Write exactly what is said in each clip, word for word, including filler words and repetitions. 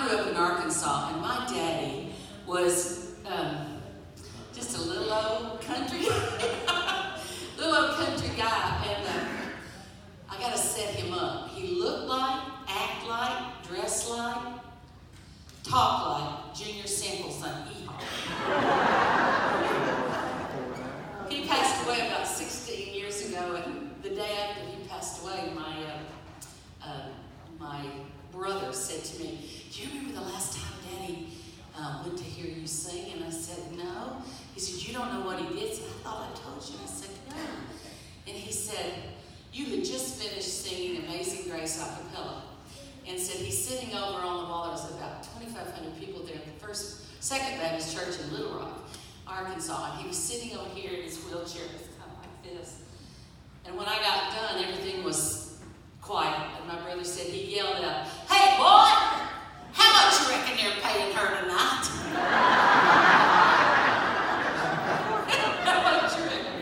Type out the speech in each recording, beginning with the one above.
I grew up in Arkansas, and my daddy was um, just a little old country, little old country guy, and uh, I got to set him up. He looked like, act like, dress like, talk like Junior Sample's son, Eehaw. He passed away about sixteen years ago, and the day after he passed away, my uh, uh, my brother said to me, "Do you remember the last time Daddy um, went to hear you sing?" And I said, "No." He said, "You don't know what he did?" I said, "I thought I told you." I said, "No." And he said, "You had just finished singing Amazing Grace a cappella." And said he's sitting over on the wall. There was about twenty-five hundred people there at the first, Second Baptist Church in Little Rock, Arkansas. And he was sitting over here in his wheelchair. It was kind of like this. And when I got done, everything was quiet. And my brother said, he yelled out, "Hey, boy, how much you reckon they're paying her tonight?" How much you reckon?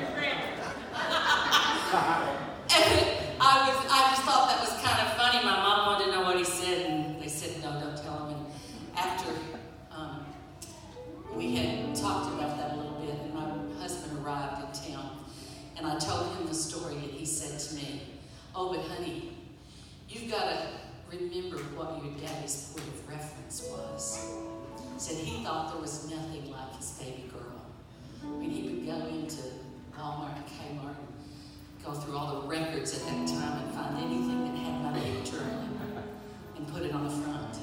And I, was, I just thought that was kind of funny. My mom wanted to know what he said, and they said, "No, don't tell him." And after um, we had talked about that a little bit, and my husband arrived in town, and I told him the story, and he said to me, "Oh, but honey, you've got to remember what your daddy's point of reference was." He said he thought there was nothing like his baby girl. I mean, he would go into Walmart and Kmart and go through all the records at that time and find anything that had my picture in it and put it on the front.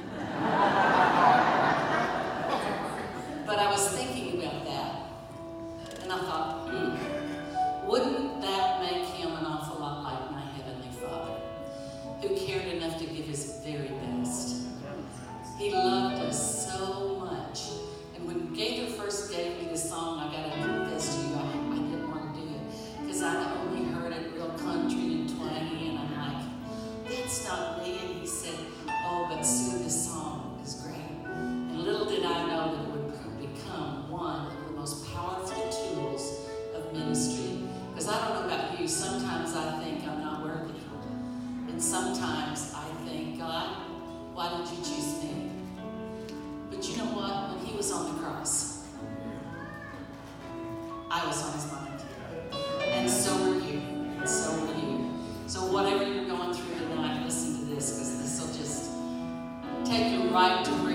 But I was thinking about that, and I thought, hmm, wouldn't that make him an awful lot like my Heavenly Father, who cared enough to give his very best? He loved us so much. And when Gaither first gave me this song, I got to confess to you, I, I didn't want to do it, because I only heard it real country and twangy, and I'm like, that's not me. And he said, "Oh, but Sue, this song is great." And little did I know that it would become one of the most powerful tools of ministry. Because I don't know about you, sometimes I think I'm not worthy. And sometimes I think, "God, why did you choose me?" But you know what? When he was on the cross, I was on his mind. And so were you. And so were you. So whatever you're going through tonight, listen to this, because this will just take you right to where